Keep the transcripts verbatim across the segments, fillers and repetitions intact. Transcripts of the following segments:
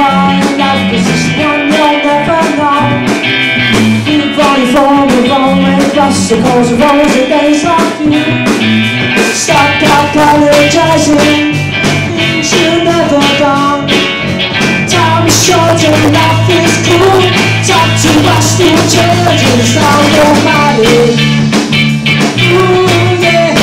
why life is just one you'll never know. We've only fallen, we've only lost the cause of all the days like you. Stop apologizing, things you never done. Time is short and life is cool. Time to rush to change and start your body. Ooh, yeah.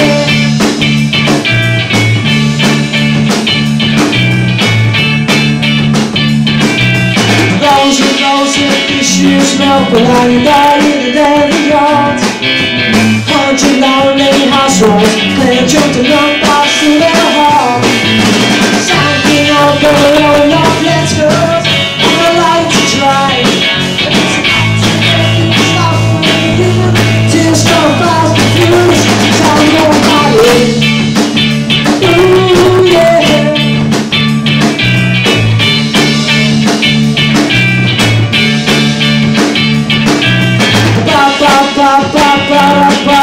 Rose and rose and issues milk, but I die in every yard. Hundred lonely households, clear jump to run past to their heart. Sounding out the road of let's go, on the light to drive. Tears come fast, confused, tell nobody. Ooh, yeah. Ba ba ba ba ba ba.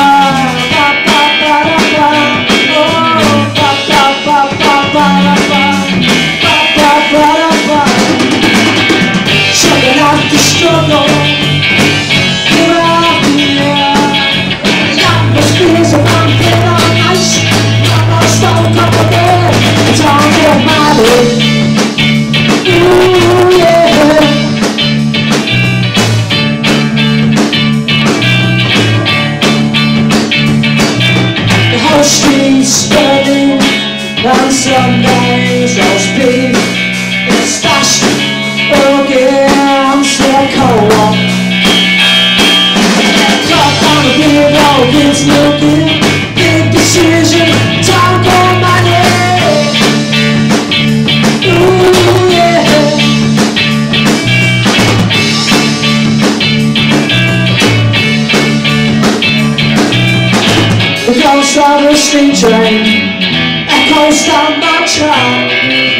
Chugging out the struggle, here out here. Got no spears and I'm getting on ice. Got no stone cup of bed, it's on your body. Ooh, yeah. The whole street's burning, on some days roast beef is stashed against the co-op. Clock on the big road, it's looking, big decision, time for money. Ooh, yeah. The ghost of a steam train echoes down my track.